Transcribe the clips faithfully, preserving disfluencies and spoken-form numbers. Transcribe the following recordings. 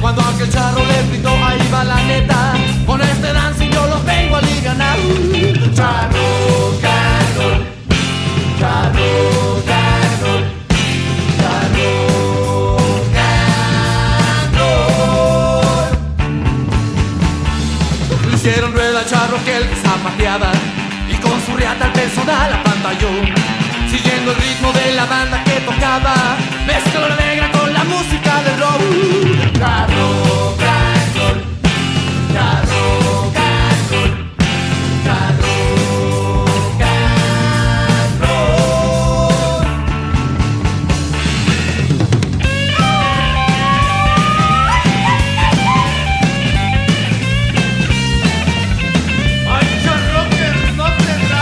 cuando aquel charro le gritó, ahí va la neta, con este dancing yo los vengo a alivianar. Charro Carol, charro Carol, charro Carol. Le hicieron rueda al charro que el que zapateaba, y con su riata el personal apantalló, siguiendo el ritmo de la banda que tocaba, mezcló la negra con la música del rock. Carro Carol, charro Carol, charro Carol. Ay, charro que no te da.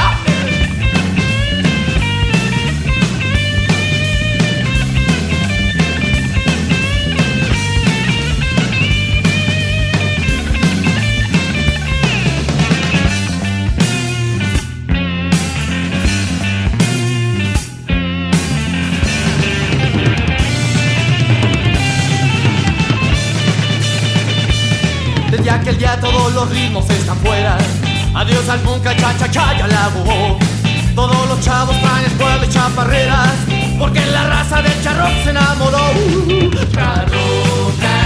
Desde aquel día todos los ritmos están fuera. Adiós al punk, cha cha cha y al agua. Todos los chavos traen escuela y chaparreras, porque la raza del charro se enamoró. Charro, charro.